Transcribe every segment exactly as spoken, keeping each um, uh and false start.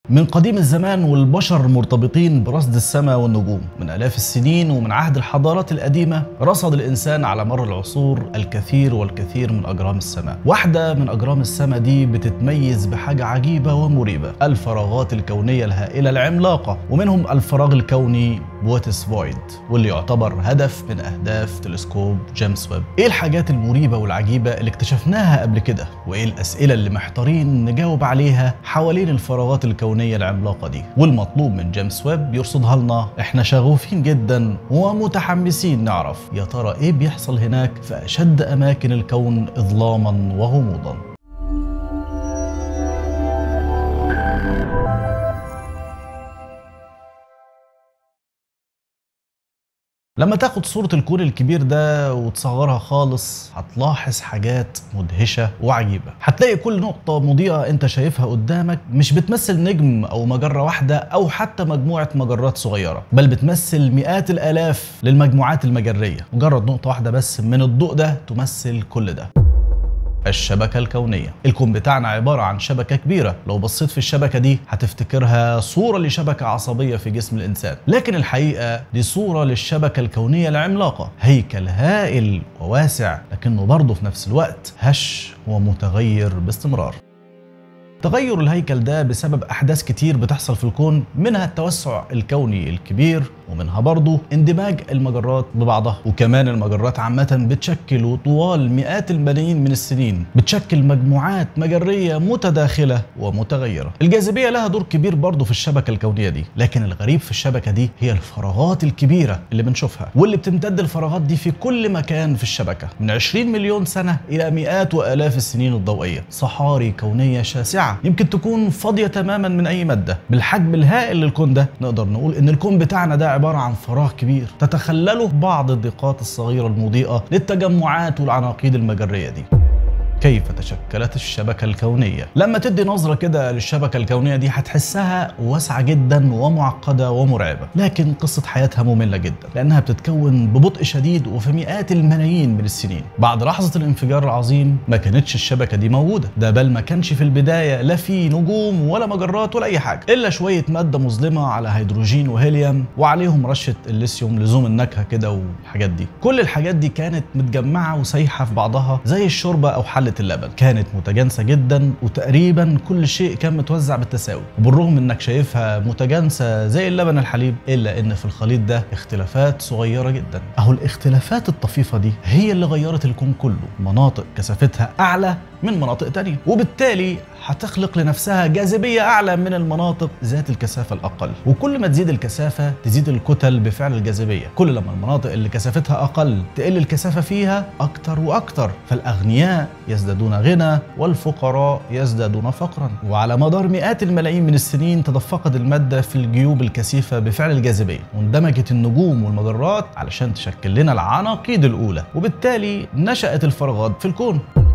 من قديم الزمان والبشر مرتبطين برصد السماء والنجوم. من آلاف السنين ومن عهد الحضارات القديمة رصد الإنسان على مر العصور الكثير والكثير من أجرام السماء. واحدة من أجرام السماء دي بتتميز بحاجة عجيبة ومريبة، الفراغات الكونية الهائلة العملاقة، ومنهم الفراغ الكوني بوتس فويد، واللي يعتبر هدف من أهداف تلسكوب جيمس ويب. إيه الحاجات المريبة والعجيبة اللي اكتشفناها قبل كده؟ وإيه الأسئلة اللي محتارين نجاوب عليها حوالين الفراغات الكونية العملاقة دي؟ والمطلوب من جيمس ويب يرصدها لنا. احنا شغوفين جدا ومتحمسين نعرف يا ترى ايه بيحصل هناك في أشد أماكن الكون إظلاما وغموضا. لما تاخد صورة الكون الكبير ده وتصغرها خالص هتلاحظ حاجات مدهشة وعجيبة. هتلاقي كل نقطة مضيئة انت شايفها قدامك مش بتمثل نجم او مجرة واحدة او حتى مجموعة مجرات صغيرة، بل بتمثل مئات الالاف للمجموعات المجرية. مجرد نقطة واحدة بس من الضوء ده تمثل كل ده. الشبكة الكونية. الكون بتاعنا عبارة عن شبكة كبيرة، لو بصيت في الشبكة دي هتفتكرها صورة لشبكة عصبية في جسم الإنسان، لكن الحقيقة دي صورة للشبكة الكونية العملاقة، هيكل هائل وواسع لكنه برضه في نفس الوقت هش ومتغير باستمرار. تغير الهيكل ده بسبب أحداث كتير بتحصل في الكون، منها التوسع الكوني الكبير، ومنها برضو اندماج المجرات ببعضها. وكمان المجرات عامة بتشكل طوال مئات الملايين من السنين بتشكل مجموعات مجرية متداخلة ومتغيرة. الجاذبية لها دور كبير برضو في الشبكة الكونية دي، لكن الغريب في الشبكة دي هي الفراغات الكبيرة اللي بنشوفها، واللي بتمتد الفراغات دي في كل مكان في الشبكة من عشرين مليون سنة إلى مئات وآلاف السنين الضوئية. صحاري كونية شاسعة يمكن تكون فاضية تماما من أي مادة. بالحجم الهائل للكون ده نقدر نقول إن الكون بتاعنا ده عبارة عن فراغ كبير تتخلله بعض الضيقات الصغيرة المضيئة للتجمعات والعناقيد المجرية دي. كيف تشكلت الشبكة الكونية؟ لما تدي نظرة كده للشبكة الكونية دي هتحسها واسعة جدا ومعقدة ومرعبة، لكن قصة حياتها مملة جدا لأنها بتتكون ببطء شديد وفي مئات الملايين من السنين. بعد لحظة الانفجار العظيم ما كانتش الشبكة دي موجودة، ده بل ما كانش في البداية لا في نجوم ولا مجرات ولا أي حاجة إلا شوية مادة مظلمة على هيدروجين وهيليوم وعليهم رشة الليثيوم لزوم النكهة كده والحاجات دي. كل الحاجات دي كانت متجمعة وسايحة في بعضها زي الشوربة أو حل اللبن، كانت متجانسة جدا وتقريبا كل شيء كان متوزع بالتساوي. وبالرغم انك شايفها متجانسة زي اللبن الحليب الا ان في الخليط ده اختلافات صغيرة جدا. اهو الاختلافات الطفيفة دي هي اللي غيرت الكون كله. مناطق كثافتها اعلى من مناطق تانية، وبالتالي هتخلق لنفسها جاذبية أعلى من المناطق ذات الكثافة الأقل. وكل ما تزيد الكثافة تزيد الكتل بفعل الجاذبية. كل لما المناطق اللي كثافتها أقل تقل الكثافة فيها أكتر وأكتر، فالأغنياء يزدادون غنى والفقراء يزدادون فقرا. وعلى مدار مئات الملايين من السنين تدفقت المادة في الجيوب الكثيفة بفعل الجاذبية، واندمجت النجوم والمجرات علشان تشكل لنا العناقيد الأولى، وبالتالي نشأت الفراغات في الكون.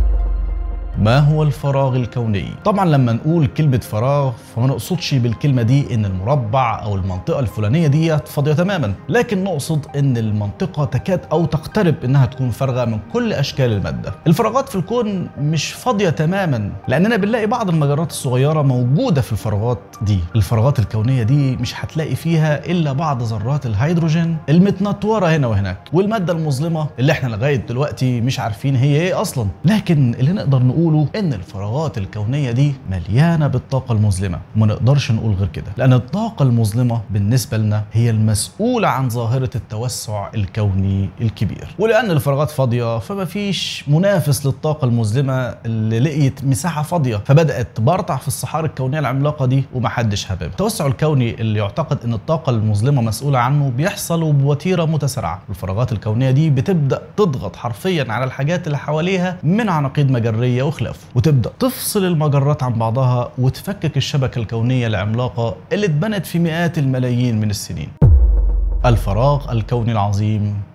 ما هو الفراغ الكوني؟ طبعا لما نقول كلمة فراغ فما نقصدش بالكلمة دي ان المربع او المنطقة الفلانية دي فاضية تماما، لكن نقصد ان المنطقة تكاد او تقترب انها تكون فارغة من كل اشكال المادة. الفراغات في الكون مش فاضية تماما، لاننا بنلاقي بعض المجرات الصغيرة موجودة في الفراغات دي. الفراغات الكونية دي مش هتلاقي فيها الا بعض ذرات الهيدروجين المتنطورة هنا وهناك، والمادة المظلمة اللي احنا لغاية دلوقتي مش عارفين هي ايه اصلا. لكن اللي نقدر نقول ان الفراغات الكونيه دي مليانه بالطاقه المظلمه، وما نقدرش نقول غير كده، لان الطاقه المظلمه بالنسبه لنا هي المسؤوله عن ظاهره التوسع الكوني الكبير. ولان الفراغات فاضيه فما فيش منافس للطاقه المظلمه اللي لقيت مساحه فاضيه، فبدات تبرطع في الصحاري الكونيه العملاقه دي ومحدش حاببها. التوسع الكوني اللي يعتقد ان الطاقه المظلمه مسؤوله عنه بيحصل بوتيره متسارعه. الفراغات الكونيه دي بتبدا تضغط حرفيا على الحاجات اللي حواليها من عناقيد مجريه وخلافه، وتبدأ تفصل المجرات عن بعضها وتفكك الشبكة الكونية العملاقة اللي اتبنت في مئات الملايين من السنين. الفراغ الكوني العظيم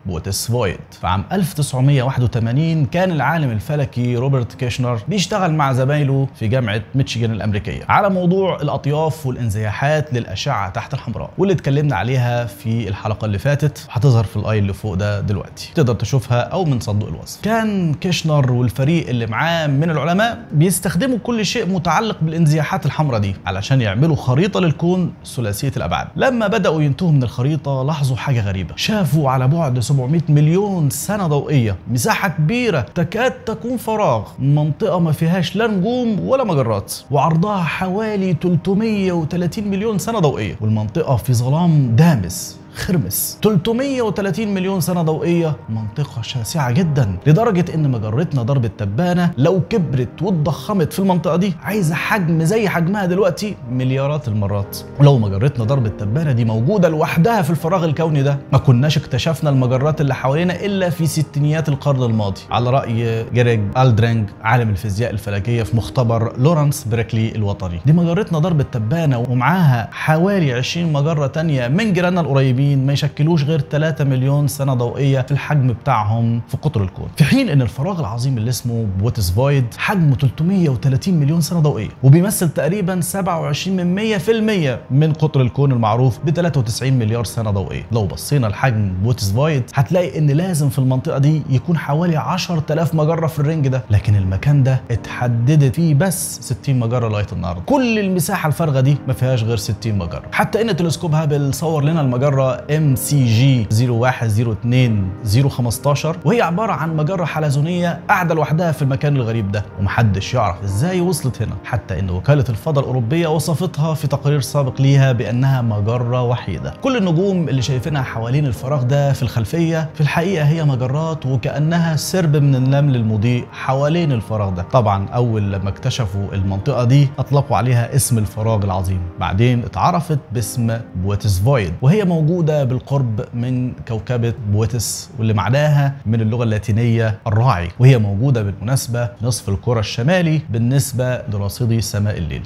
بوتس فويد. في عام ألف وتسعمائة وواحد وثمانين كان العالم الفلكي روبرت كيشنر بيشتغل مع زمايله في جامعة ميشيغان الأمريكية على موضوع الأطياف والانزياحات للأشعة تحت الحمراء، واللي اتكلمنا عليها في الحلقة اللي فاتت، هتظهر في الآي اللي فوق ده دلوقتي، تقدر تشوفها أو من صندوق الوصف. كان كيشنر والفريق اللي معاه من العلماء بيستخدموا كل شيء متعلق بالانزياحات الحمراء دي علشان يعملوا خريطة للكون ثلاثية الأبعاد. لما بدأوا ينتهوا من الخريطة لاحظوا حاجة غريبة، شافوا على بعد سبعمائة مليون سنة ضوئية مساحة كبيرة تكاد تكون فراغ، منطقة ما فيهاش لا نجوم ولا مجرات، وعرضها حوالي ثلاثمائة وثلاثين مليون سنة ضوئية، والمنطقة في ظلام دامس خرمس. ثلاثمائة وثلاثين مليون سنة ضوئية، منطقة شاسعة جدا، لدرجة ان مجرتنا درب التبانة لو كبرت واتضخمت في المنطقة دي عايزة حجم زي حجمها دلوقتي مليارات المرات. ولو مجرتنا درب التبانة دي موجودة لوحدها في الفراغ الكوني ده، ما كناش اكتشفنا المجرات اللي حوالينا الا في ستينيات القرن الماضي، على رأي جيريج ألدرينج عالم الفيزياء الفلكية في مختبر لورانس بريكلي الوطني. دي مجرتنا درب التبانة ومعاها حوالي عشرين مجرة تانية من جيراننا القريبين ما يشكلوش غير ثلاثة مليون سنة ضوئية في الحجم بتاعهم في قطر الكون، في حين ان الفراغ العظيم اللي اسمه بوتس فويد حجمه ثلاثمائة وثلاثين مليون سنة ضوئية، وبيمثل تقريبا سبعة وعشرين بالمئة من قطر الكون المعروف ب ثلاثة وتسعين مليار سنة ضوئية. لو بصينا لحجم بوتس فويد هتلاقي ان لازم في المنطقة دي يكون حوالي عشرة آلاف مجرة في الرينج ده، لكن المكان ده اتحددت فيه بس ستين مجرة لغاية النهارده. كل المساحة الفارغة دي ما فيهاش غير ستين مجرة، حتى ان تلسكوب هابل صور لنا المجرة إم سي جي صفر واحد صفر اثنين صفر خمستاشر، وهي عبارة عن مجرة حلزونية قاعدة لوحدها في المكان الغريب ده، ومحدش يعرف ازاي وصلت هنا، حتى ان وكالة الفضاء الأوروبية وصفتها في تقرير سابق ليها بأنها مجرة وحيدة. كل النجوم اللي شايفينها حوالين الفراغ ده في الخلفية في الحقيقة هي مجرات، وكأنها سرب من النمل المضيء حوالين الفراغ ده. طبعا أول لما اكتشفوا المنطقة دي أطلقوا عليها اسم الفراغ العظيم، بعدين اتعرفت باسم بوتس فويد، وهي موجودة بالقرب من كوكبة بوتس، واللي معناها من اللغة اللاتينية الراعي، وهي موجودة بالمناسبة في نصف الكرة الشمالي بالنسبة لراصدي سماء الليل.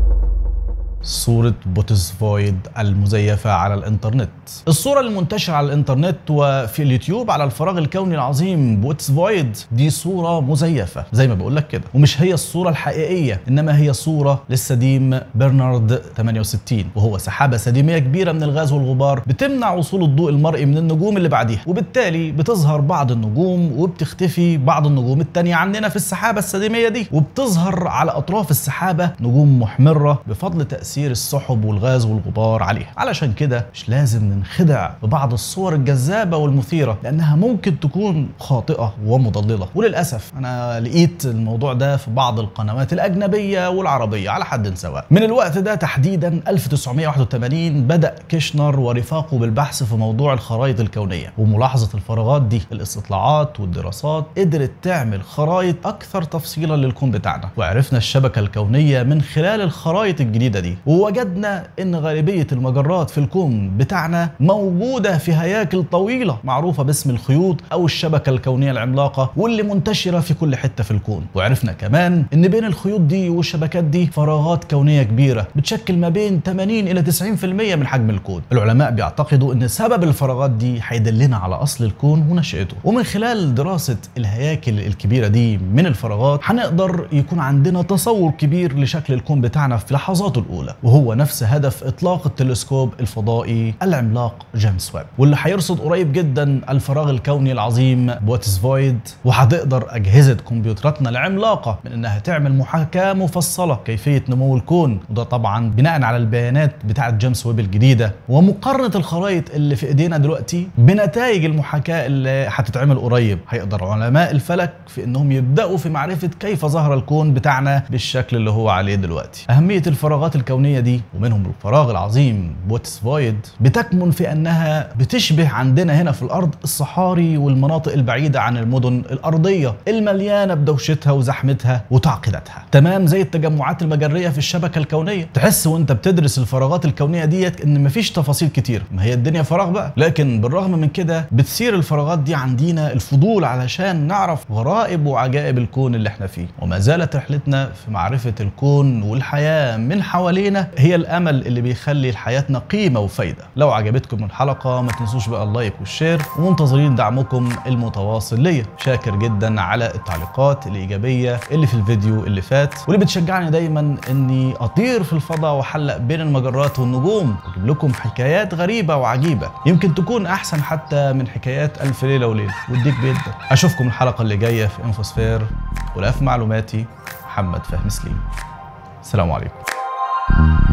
صورة بوتس فويد المزيفة على الانترنت. الصورة المنتشرة على الانترنت وفي اليوتيوب على الفراغ الكوني العظيم بوتس فويد دي صورة مزيفة زي ما بقول لك كده، ومش هي الصورة الحقيقية، انما هي صورة للسديم برنارد ثمانية وستين، وهو سحابة سديمية كبيرة من الغاز والغبار بتمنع وصول الضوء المرئي من النجوم اللي بعديها، وبالتالي بتظهر بعض النجوم وبتختفي بعض النجوم التانية عندنا في السحابة السديمية دي، وبتظهر على اطراف السحابة نجوم محمرة بفضل تأثير تأثير السحب والغاز والغبار عليها. علشان كده مش لازم ننخدع ببعض الصور الجذابة والمثيرة، لأنها ممكن تكون خاطئة ومضللة. وللأسف أنا لقيت الموضوع ده في بعض القنوات الأجنبية والعربية على حد سواء. من الوقت ده تحديدا ألف وتسعمائة وواحد وثمانين بدأ كيشنر ورفاقه بالبحث في موضوع الخرائط الكونية وملاحظة الفراغات دي. الاستطلاعات والدراسات قدرت تعمل خرائط أكثر تفصيلا للكون بتاعنا، وعرفنا الشبكة الكونية من خلال الخرائط الجديدة دي، ووجدنا ان غالبية المجرات في الكون بتاعنا موجودة في هياكل طويلة معروفة باسم الخيوط او الشبكة الكونية العملاقة، واللي منتشرة في كل حتة في الكون. وعرفنا كمان ان بين الخيوط دي والشبكات دي فراغات كونية كبيرة بتشكل ما بين ثمانين إلى تسعين بالمئة من حجم الكون. العلماء بيعتقدوا ان سبب الفراغات دي هيدلنا على اصل الكون ونشأته، ومن خلال دراسة الهياكل الكبيرة دي من الفراغات هنقدر يكون عندنا تصور كبير لشكل الكون بتاعنا في لحظاته الأولى، وهو نفس هدف إطلاق التلسكوب الفضائي العملاق جيمس ويب، واللي هيرصد قريب جدا الفراغ الكوني العظيم بوتس فويد. وهتقدر أجهزة كمبيوتراتنا العملاقة من إنها تعمل محاكاة مفصلة كيفية نمو الكون، وده طبعا بناء على البيانات بتاعة جيمس ويب الجديدة، ومقارنة الخرائط اللي في إيدينا دلوقتي بنتائج المحاكاة اللي هتتعمل قريب. هيقدر علماء الفلك في إنهم يبدأوا في معرفة كيف ظهر الكون بتاعنا بالشكل اللي هو عليه دلوقتي. أهمية الفراغات الكونية دي ومنهم الفراغ العظيم بوتس فويد بتكمن في انها بتشبه عندنا هنا في الارض الصحاري والمناطق البعيده عن المدن الارضيه المليانه بدوشتها وزحمتها وتعقيداتها، تمام زي التجمعات المجريه في الشبكه الكونيه. تحس وانت بتدرس الفراغات الكونيه ديت ان مفيش تفاصيل كتير، ما هي الدنيا فراغ بقى، لكن بالرغم من كده بتثير الفراغات دي عندنا الفضول علشان نعرف غرائب وعجائب الكون اللي احنا فيه. وما زالت رحلتنا في معرفه الكون والحياه من حوالينا حوالينا هي الامل اللي بيخلي لحياتنا قيمه وفايده. لو عجبتكم الحلقه ما تنسوش بقى اللايك والشير، ومنتظرين دعمكم المتواصل ليا. شاكر جدا على التعليقات الايجابيه اللي في الفيديو اللي فات، واللي بتشجعني دايما اني اطير في الفضاء واحلق بين المجرات والنجوم، واجيب لكم حكايات غريبه وعجيبه يمكن تكون احسن حتى من حكايات الف ليله وليله. وديك بيدا اشوفكم الحلقه اللي جايه في انفوسفير، ولاف معلوماتي محمد فهمي سليم. السلام عليكم.